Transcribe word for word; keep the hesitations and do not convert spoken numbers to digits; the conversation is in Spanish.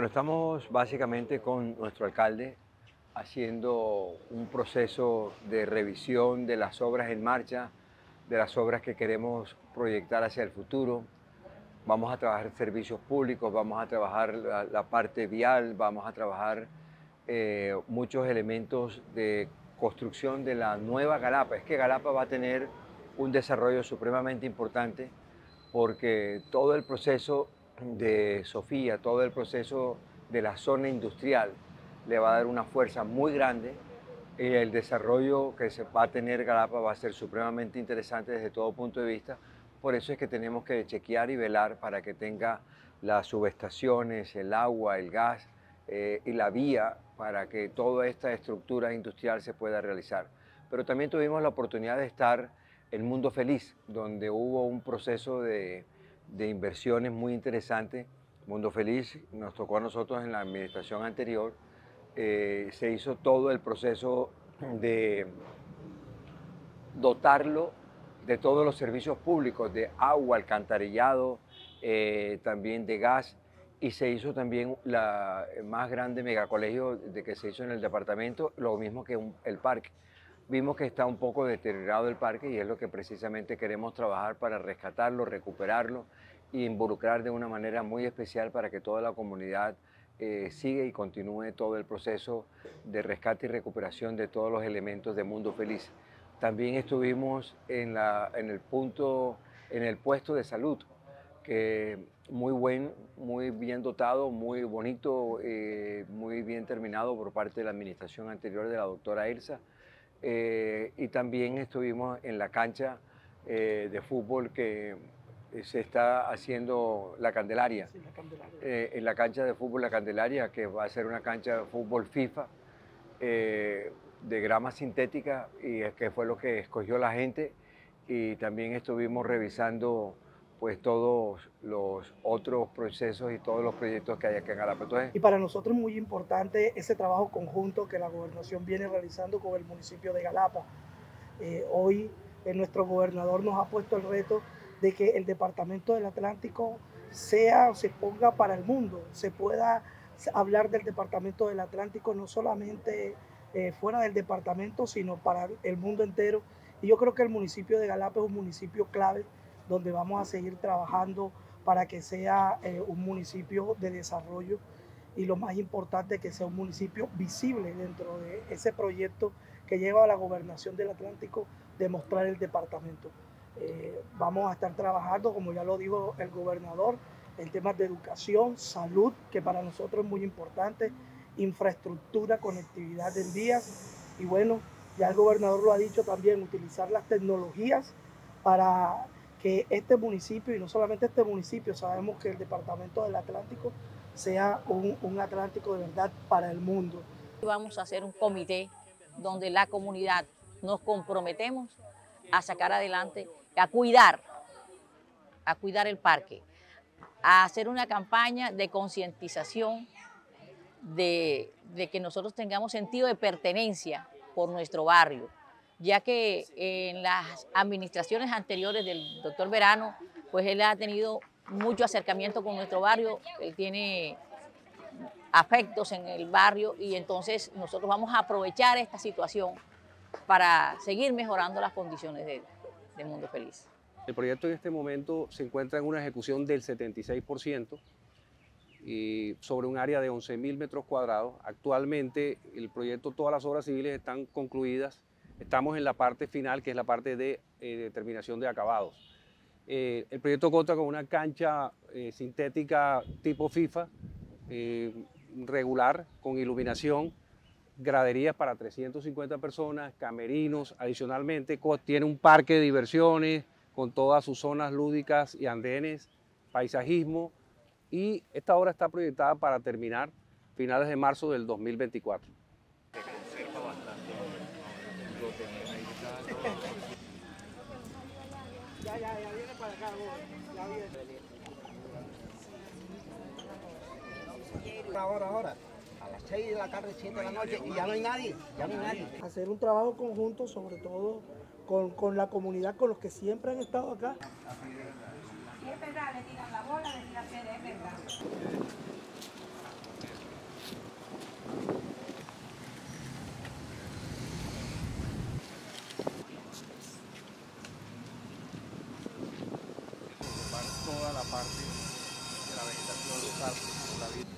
Bueno, estamos básicamente con nuestro alcalde haciendo un proceso de revisión de las obras en marcha, de las obras que queremos proyectar hacia el futuro. Vamos a trabajar servicios públicos, vamos a trabajar la, la parte vial, vamos a trabajar eh, muchos elementos de construcción de la nueva Galapa. Es que Galapa va a tener un desarrollo supremamente importante porque todo el proceso de Sofía, todo el proceso de la zona industrial le va a dar una fuerza muy grande y el desarrollo que se va a tener Galapa va a ser supremamente interesante desde todo punto de vista. Por eso es que tenemos que chequear y velar para que tenga las subestaciones, el agua, el gas eh, y la vía para que toda esta estructura industrial se pueda realizar. Pero también tuvimos la oportunidad de estar en Mundo Feliz, donde hubo un proceso de, de inversiones muy interesante. Mundo Feliz nos tocó a nosotros en la administración anterior. Eh, se hizo todo el proceso de dotarlo de todos los servicios públicos, de agua, alcantarillado, eh, también de gas, y se hizo también la más grande megacolegio de que se hizo en el departamento, lo mismo que un, el parque. Vimos que está un poco deteriorado el parque y es lo que precisamente queremos trabajar para rescatarlo, recuperarlo e involucrar de una manera muy especial para que toda la comunidad eh, siga y continúe todo el proceso de rescate y recuperación de todos los elementos de Mundo Feliz. También estuvimos en, la, en el punto, en el puesto de salud, que muy buen, muy bien dotado, muy bonito, eh, muy bien terminado por parte de la administración anterior de la doctora Elsa. Eh, y también estuvimos en la cancha eh, de fútbol que se está haciendo la Candelaria, Sí, la Candelaria. Eh, en la cancha de fútbol La Candelaria, que va a ser una cancha de fútbol FIFA eh, de grama sintética, y es que fue lo que escogió la gente. Y también estuvimos revisando pues todos los otros procesos y todos los proyectos que hay aquí en Galapa. Entonces, Y para nosotros es muy importante ese trabajo conjunto que la gobernación viene realizando con el municipio de Galapa. Eh, hoy eh, nuestro gobernador nos ha puesto el reto de que el departamento del Atlántico sea, se ponga para el mundo, se pueda hablar del departamento del Atlántico no solamente eh, fuera del departamento, sino para el mundo entero. Y yo creo que el municipio de Galapa es un municipio clave donde vamos a seguir trabajando para que sea eh, un municipio de desarrollo y lo más importante, que sea un municipio visible dentro de ese proyecto que lleva a la gobernación del Atlántico de mostrar el departamento. Eh, vamos a estar trabajando, como ya lo dijo el gobernador, en temas de educación, salud, que para nosotros es muy importante, infraestructura, conectividad del día, y bueno, ya el gobernador lo ha dicho también, utilizar las tecnologías para que este municipio, y no solamente este municipio, sabemos que el departamento del Atlántico sea un, un Atlántico de verdad para el mundo. Vamos a hacer un comité donde la comunidad nos comprometemos a sacar adelante, a cuidar, a cuidar el parque, a hacer una campaña de concientización de, de que nosotros tengamos sentido de pertenencia por nuestro barrio, ya que en las administraciones anteriores del doctor Verano, pues él ha tenido mucho acercamiento con nuestro barrio, él tiene afectos en el barrio y entonces nosotros vamos a aprovechar esta situación para seguir mejorando las condiciones de, de Mundo Feliz. El proyecto en este momento se encuentra en una ejecución del setenta y seis por ciento y sobre un área de once mil metros cuadrados. Actualmente el proyecto, todas las obras civiles están concluidas. Estamos en la parte final, que es la parte de eh, determinación de acabados. Eh, el proyecto cuenta con una cancha eh, sintética tipo FIFA, eh, regular, con iluminación, graderías para trescientas cincuenta personas, camerinos, adicionalmente tiene un parque de diversiones con todas sus zonas lúdicas y andenes, paisajismo, y esta obra está proyectada para terminar finales de marzo del dos mil veinticuatro. Ya, ya, ya viene para acá, ya viene. Ahora, ahora, a las seis de la tarde, siete de la noche, y ya no hay nadie, ya no hay nadie. Hacer un trabajo conjunto, sobre todo con, con la comunidad, con los que siempre han estado acá. Si es verdad, le tiran la bola, le tiran piedra, es verdad. de la vegetación, los árboles, la vida.